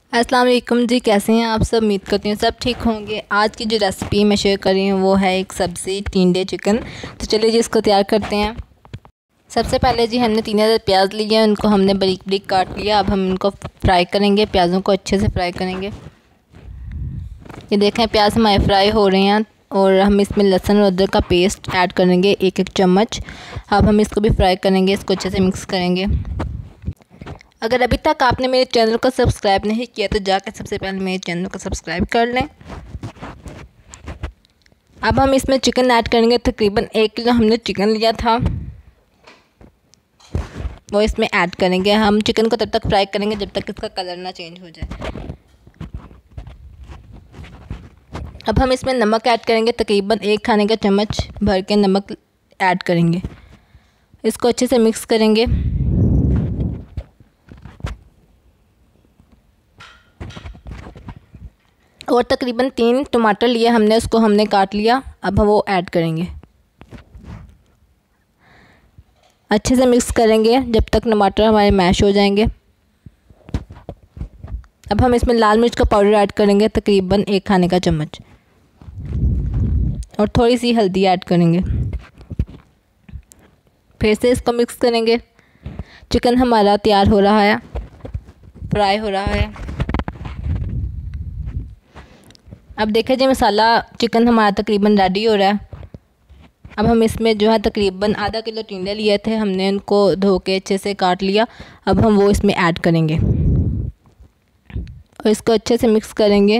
अस्सलाम वालेकुम जी, कैसे हैं आप सब। उम्मीद करती हूँ सब ठीक होंगे। आज की जो रेसिपी मैं शेयर कर रही हूँ वो है एक सब्ज़ी टिंडे चिकन। तो चलिए जी इसको तैयार करते हैं। सबसे पहले जी हमने 3000 प्याज लिए, उनको हमने बारीक बारीक काट लिया। अब हम इनको फ्राई करेंगे, प्याज़ों को अच्छे से फ्राई करेंगे। ये देखें प्याज हमारे फ्राई हो रहे हैं और हम इसमें लहसुन और अदरक का पेस्ट ऐड करेंगे 1-1 चम्मच। अब हम इसको भी फ्राई करेंगे, इसको अच्छे से मिक्स करेंगे। अगर अभी तक आपने मेरे चैनल को सब्सक्राइब नहीं किया तो जाकर सबसे पहले मेरे चैनल को सब्सक्राइब कर लें। अब हम इसमें चिकन ऐड करेंगे। तकरीबन 1 किलो हमने चिकन लिया था, वो इसमें ऐड करेंगे। हम चिकन को तब तक फ्राई करेंगे जब तक इसका कलर ना चेंज हो जाए। अब हम इसमें नमक ऐड करेंगे, तकरीबन 1 खाने का चम्मच भर के नमक ऐड करेंगे। इसको अच्छे से मिक्स करेंगे। और तकरीबन 3 टमाटर लिए हमने, उसको हमने काट लिया। अब हम वो ऐड करेंगे, अच्छे से मिक्स करेंगे जब तक टमाटर हमारे मैश हो जाएंगे। अब हम इसमें लाल मिर्च का पाउडर ऐड करेंगे, तकरीबन 1 खाने का चम्मच, और थोड़ी सी हल्दी ऐड करेंगे। फिर से इसको मिक्स करेंगे। चिकन हमारा तैयार हो रहा है, फ्राई हो रहा है। अब देखें जी मसाला चिकन हमारा तकरीबन रेडी हो रहा है। अब हम इसमें जो है तकरीबन आधा किलो टिंडे लिए थे हमने, उनको धो के अच्छे से काट लिया। अब हम वो इसमें ऐड करेंगे और इसको अच्छे से मिक्स करेंगे।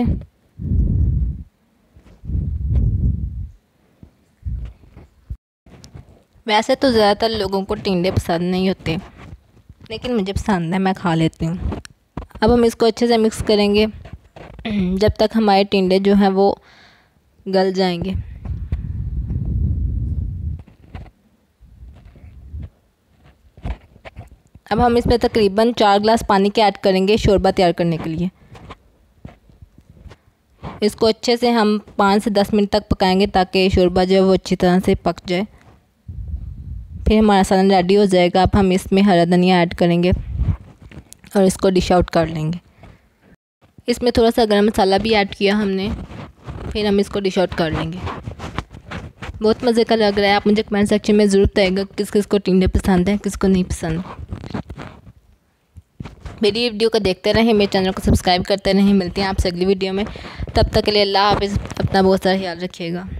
वैसे तो ज़्यादातर लोगों को टिंडे पसंद नहीं होते, लेकिन मुझे पसंद है, मैं खा लेती हूँ। अब हम इसको अच्छे से मिक्स करेंगे जब तक हमारे टिंडे जो हैं वो गल जाएंगे। अब हम इसमें तकरीबन 4 गिलास पानी के ऐड करेंगे शोरबा तैयार करने के लिए। इसको अच्छे से हम 5 से 10 मिनट तक पकाएंगे ताकि शोरबा जो है वो अच्छी तरह से पक जाए। फिर हमारा सालन रेडी हो जाएगा। अब हम इसमें हरा धनिया ऐड करेंगे और इसको डिश आउट कर लेंगे। इसमें थोड़ा सा गरम मसाला भी ऐड किया हमने। फिर हम इसको डिश आउट कर लेंगे। बहुत मज़े का लग रहा है। आप मुझे कमेंट सेक्शन में ज़रूर बताइएगा किस किस को टिंडे पसंद है, किसको नहीं पसंद। मेरी वीडियो को देखते रहें, मेरे चैनल को सब्सक्राइब करते रहें। मिलते हैं आपसे अगली वीडियो में, तब तक के लिए अल्लाह हाफ़िज़। अपना बहुत सारा ख्याल रखिएगा।